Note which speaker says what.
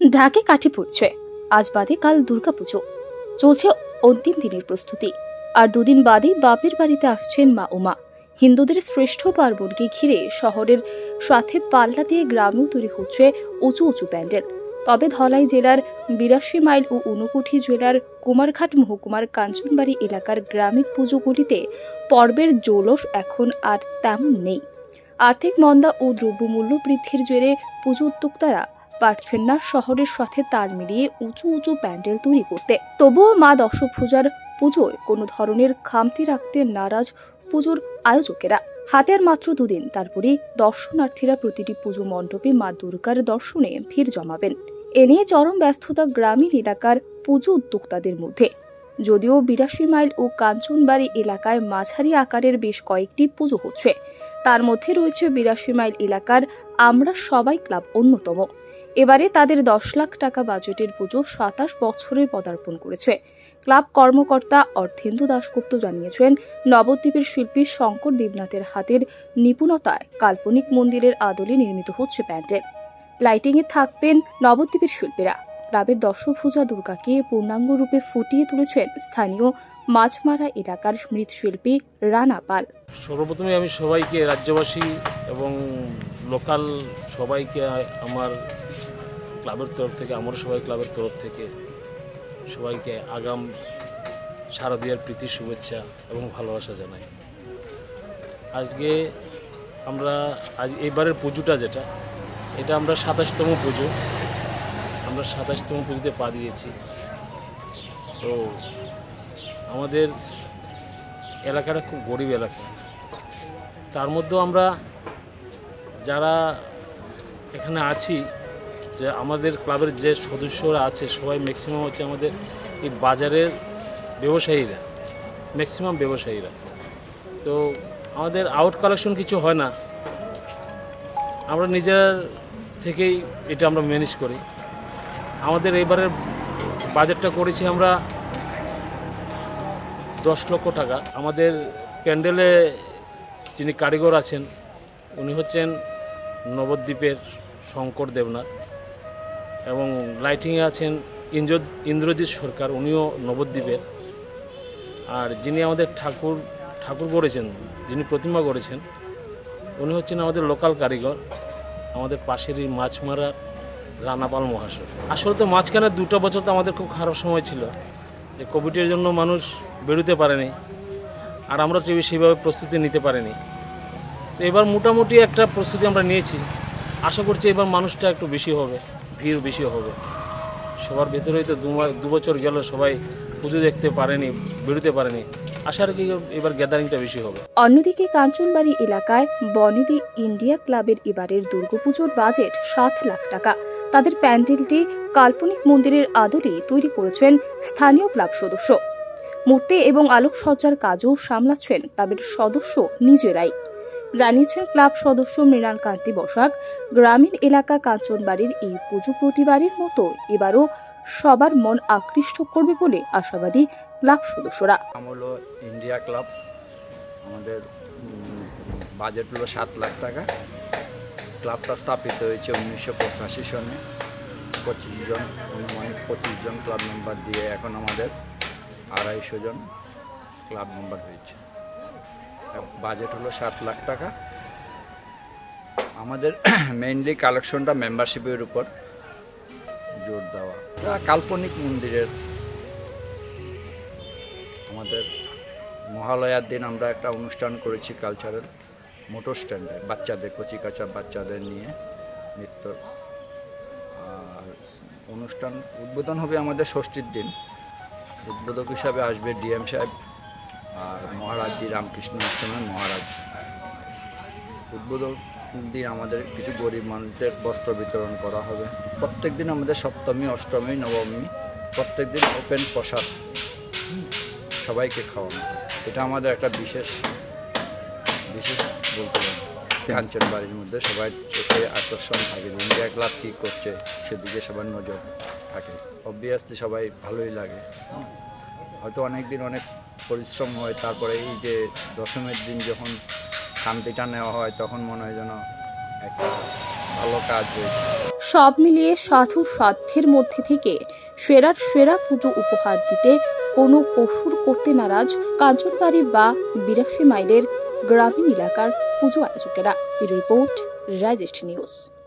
Speaker 1: ঢাকে কাঠি পড়ছে। আজ বাদে কাল দুর্গাপুজো, চলছে অন্তিম দিনের প্রস্তুতি। আর দুদিন বাদেই বাপের বাড়িতে আসছেন মা উমা। হিন্দুদের শ্রেষ্ঠ পার্বণকে ঘিরে শহরের সাথে পাল্লা দিয়ে গ্রামেও তৈরি হচ্ছে উঁচু উঁচু প্যান্ডেল। তবে ধলাই জেলার ৮২ মাইল ও ঊনকোটি জেলার কুমারঘাট মহকুমার কাঞ্চনবাড়ি এলাকার গ্রামীণ পুজোগুলিতে পর্বের জৌলস এখন আর তেমন নেই। আর্থিক মন্দা ও দ্রব্যমূল্য বৃদ্ধির জেরে পুজো উদ্যোক্তারা পারছেন না শহরের সাথে তাল মিলিয়ে উঁচু উঁচু প্যান্ডেল তৈরি করতে। তবুও মা দশভূজার পুজোয় কোনো ধরনের খামতি রাখতে নারাজ পুজোর আয়োজকেরা। হাতে আর মাত্র দুদিন, তারপরে দর্শনার্থীরা প্রতিটি পুজো মণ্ডপে মা দুর্গার দর্শনে ভিড় জমাবেন। এ নিয়ে চরম ব্যস্ততা গ্রামীণ এলাকার পুজো উদ্যোক্তাদের মধ্যে। যদিও ৮২ মাইল ও কাঞ্চনবাড়ি এলাকায় মাঝারি আকারের বেশ কয়েকটি পুজো হচ্ছে, তার মধ্যে রয়েছে ৮২ মাইল এলাকার আমরা সবাই ক্লাব অন্যতম। এবারে তাদের ১০ লাখ টাকা বাজেটের পুজো ২৭ বছরের পদার্পণ করেছে। ক্লাব কর্মকর্তা অর্ধেন্দু দাশগুপ্ত জানিয়েছেন, নবদ্বীপের শিল্পী শঙ্কর দেবনাথের হাতের নিপুণতায় কাল্পনিক মন্দিরের আদলে নির্মিত হচ্ছে প্যান্ডেল। লাইটিংয়ে থাকবেন নবদ্বীপের শিল্পীরা। ক্লাবের দশভূজা দুর্গাকে পূর্ণাঙ্গ রূপে ফুটিয়ে তুলেছেন স্থানীয় মাছমারা এলাকার মৃৎশিল্পী রানা পাল।
Speaker 2: সর্বপ্রথমে আমি সবাইকে, রাজ্যবাসী এবং লোকাল সবাইকে আমার ক্লাবের তরফ থেকে, আমরা সবাই ক্লাবের তরফ থেকে সবাইকে আগাম শারদীয়ার প্রীতি শুভেচ্ছা এবং ভালোবাসা জানাই। আজকে আমরা এবারের পুজোটা যেটা, এটা আমরা ২৭তম পুজো। আমরা ২৭তম পুজোতে পা দিয়েছি। তো আমাদের এলাকাটা খুব গরিব এলাকা। তার মধ্যেও আমরা যারা এখানে আছি, যে আমাদের ক্লাবের যে সদস্যরা আছে সবাই ম্যাক্সিমাম হচ্ছে আমাদের এই বাজারের ব্যবসায়ীরা, ম্যাক্সিমাম ব্যবসায়ীরা। তো আমাদের আউট কালেকশন কিছু হয় না, আমরা নিজের থেকেই এটা আমরা ম্যানেজ করি। আমাদের এবারের বাজেটটা করেছি আমরা ১০ লক্ষ টাকা। আমাদের প্যান্ডেলে যিনি কারিগর আছেন উনি হচ্ছেন নবদ্বীপের শঙ্কর দেবনাথ, এবং লাইটিংয়ে আছেন ইন্দ্রজিৎ সরকার, উনিও নবদ্বীপের। আর যিনি আমাদের ঠাকুর গড়েছেন, যিনি প্রতিমা গড়েছেন, উনি হচ্ছেন আমাদের লোকাল কারিগর, আমাদের পাশেরই মাছমারা রানাপাল মহাশয়। আসলে তো মাঝখানে ২টা বছর তো আমাদের খুব খারাপ সময় ছিল, যে কোভিডের জন্য মানুষ বেরোতে পারেনি, আর আমরা সেইভাবে প্রস্তুতি নিতে পারিনি। তো এবার মোটামুটি একটা প্রস্তুতি আমরা নিয়েছি। আশা করছি এবার মানুষটা একটু বেশি হবে, ভিড় বেশি হবে। সবার ভেতরেই তো ২ বছর গেল, সবাই পুজো দেখতে পারেনি, বেরোতে পারেনি। আশা রাখি এবার গ্যাদারিংটা বেশি হবে।
Speaker 1: অন্যদিকে কাঞ্চনবাড়ি এলাকায় বনেদি ইন্ডিয়া ক্লাবের এবারের দুর্গাপুজোর বাজেট ৭ লাখ টাকা। তাদের প্যান্ডেলটি কাল্পনিক মন্দিরের আদলে তৈরি করেছেন স্থানীয় ক্লাব সদস্য। মূর্তি এবং আলোকসজ্জার কাজও সামলাচ্ছেন ক্লাবের সদস্য নিজেরাই। জানিয়েছেন ক্লাব সদস্য মৃণাল কান্তি বসাক। গ্রামীণ এলাকা কাঞ্চনবাড়ির এই পুজো প্রতিবারের মতো এবারও সবার মন আকৃষ্ট করবে বলে আশাবাদী ক্লাব সদস্যরা।
Speaker 3: হলো ইন্ডিয়া ক্লাব, আমাদের বাজেট হলো ৭ লাখ টাকা। ক্লাবটা স্থাপিত হয়েছে ১৯৮৫ সনে। ২৫ জন, অনুমানিক ২৫ জন ক্লাব মেম্বার দিয়ে এখন আমাদের ২৫০ জন ক্লাব মেম্বার হয়েছে। বাজেট হলো ৭ লাখ টাকা। আমাদের মেইনলি কালেকশনটা মেম্বারশিপের উপর জোর দেওয়া। কাল্পনিক মন্দিরের আমাদের মহালয়ার দিন আমরা একটা অনুষ্ঠান করেছি কালচারাল, মোটর স্ট্যান্ডে বাচ্চাদের, কচিকাচা বাচ্চাদের নিয়ে নৃত্য। আর অনুষ্ঠান উদ্বোধন হবে আমাদের ষষ্ঠীর দিন। উদ্বোধক হিসাবে আসবে ডিএম সাহেব আর মহারাজজি রামকৃষ্ণ মিশনের মহারাজ। উদ্বোধক দিন আমাদের কিছু গরিব মানুষদের বস্ত্র বিতরণ করা হবে। প্রত্যেক দিন আমাদের সপ্তমী, অষ্টমী, নবমী প্রত্যেক দিন ওপেন প্রসাদ সবাইকে খাওয়ানো। এটা আমাদের একটা বিশেষ বলতে পারি। কাঞ্চনবাড়ির মধ্যে সবাই চোখে আকর্ষণ থাকে, ইন্ডিয়া ক্লাব কী করছে সেদিকে সবার নজর থাকে। অবভিয়াসলি সবাই ভালোই লাগে। হয়তো অনেক দিন অনেক পরিশ্রম হয়, তারপরে এই যে দশমীর দিন যখন শান্তিটা নেওয়া হয় তখন মনে হয় যেন একটা ভালো কাজ হয়েছে।
Speaker 1: সব মিলিয়ে সাধু সাধ্যের মধ্যে থেকে সেরার সেরা পুজো উপহার দিতে কোনো কসুর করতে নারাজ কাঞ্চনবাড়ি বা 82 মাইলের গ্রামীণ এলাকার পুজো আয়োজকেরা। Bureau report, Rajshree news.